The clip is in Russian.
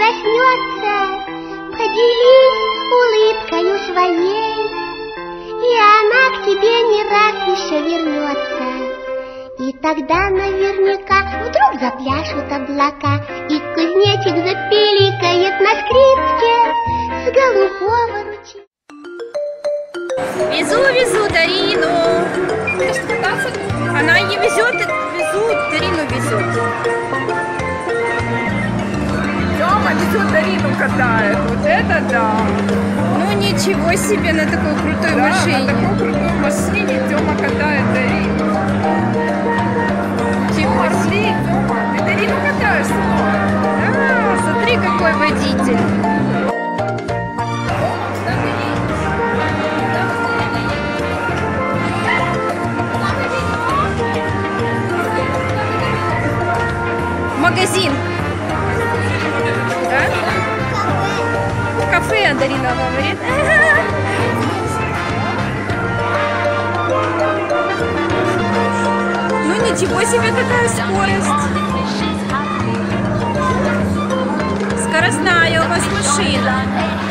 проснется, поделись улыбкою своей, и она к тебе не раз еще вернется. И тогда наверняка вдруг запляшут облака, и кузнечик запиликает на скрипке с голубого ручья. Везу Дарину. Она ее везет, Дарину везет. Тёма везет Дарину, катает. Вот это да. Ну ничего себе, на такой крутой машине. На такой крутой машине Тёма катает Дарину. Чего себе? Тёма, ты Дарину катаешь, сынок? Да, смотри, какой водитель. Магазин. Да? Кафе, Дарина говорит. Ну ничего себе, какая скорость. Скоростная у вас машина.